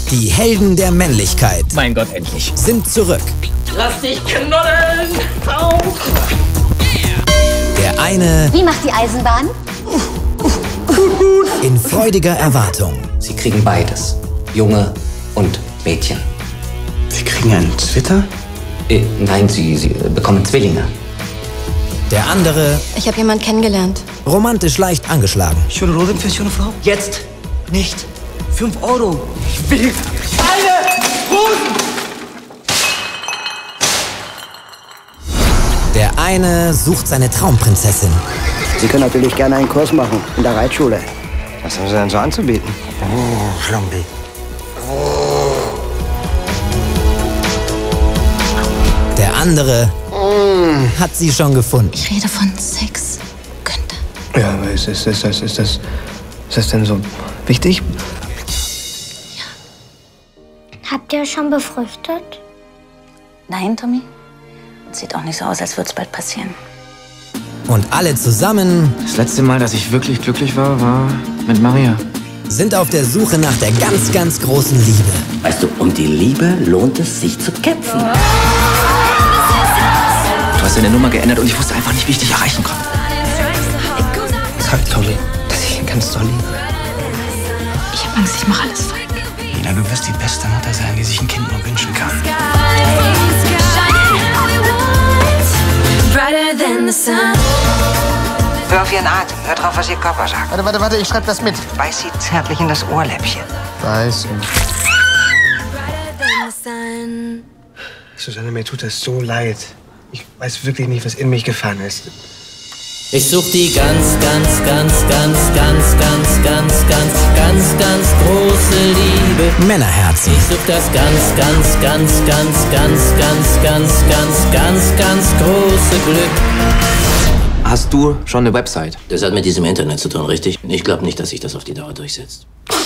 Die Helden der Männlichkeit. Mein Gott, endlich. Sind zurück. Lass dich knuddeln! Auf! Der eine Wie macht die Eisenbahn? in freudiger Erwartung. Sie kriegen beides. Junge und Mädchen. Sie kriegen einen Zwitter? Nein, sie bekommen Zwillinge. Der andere Ich habe jemanden kennengelernt. romantisch leicht angeschlagen. Schöne Rose für schöne Frau? Jetzt nicht. 5 Euro. Ich will alle Rosen! Der eine sucht seine Traumprinzessin. Sie können natürlich gerne einen Kurs machen in der Reitschule. Was haben Sie denn so anzubieten? Oh, Schlumbi. Der andere hat sie schon gefunden. Ich rede von Sex. Könnte. Ja, aber ist das denn so wichtig? Habt ihr schon befruchtet? Nein, Tommy. Sieht auch nicht so aus, als würde es bald passieren. Und alle zusammen Das letzte Mal, dass ich wirklich glücklich war, war mit Maria. sind auf der Suche nach der ganz, ganz großen Liebe. Weißt du, um die Liebe lohnt es sich zu kämpfen. Du hast deine Nummer geändert und ich wusste einfach nicht, wie ich dich erreichen konnte. Sag Tommy, dass ich ihn ganz doll liebe. Ich habe Angst, ich mache alles falsch. Nina, du wirst die beste Mutter sein, die sich ein Kind nur wünschen kann. Hör auf Ihren Atem. Hör drauf, was Ihr Körper sagt. Warte, ich schreib das mit. Beiß Sie zärtlich in das Ohrläppchen. Weiß. Susanne, mir tut das so leid. Ich weiß wirklich nicht, was in mich gefahren ist. Ich such die ganz große Liebe. Männerherzen. Ich such das ganz große Glück. Hast du schon eine Website? Das hat mit diesem Internet zu tun, richtig? Ich glaube nicht, dass sich das auf die Dauer durchsetzt.